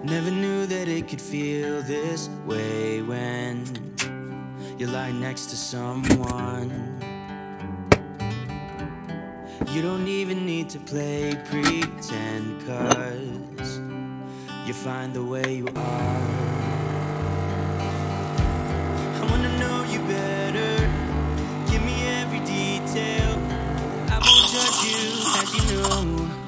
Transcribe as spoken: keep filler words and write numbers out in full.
Never knew that it could feel this way when you lie next to someone. You don't even need to play pretend, 'cause you find the way you are. I wanna know you better, give me every detail. I won't judge you, as you know.